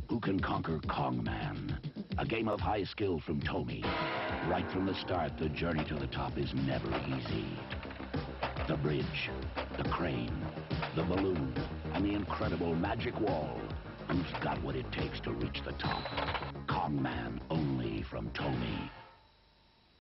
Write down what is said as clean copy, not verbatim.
Who can conquer Kong Man? A game of high skill from Tomy. Right from the start, the journey to the top is never easy. The bridge, the crane, the balloon, and the incredible magic wall. Who's got what it takes to reach the top? Kong Man, only from Tomy.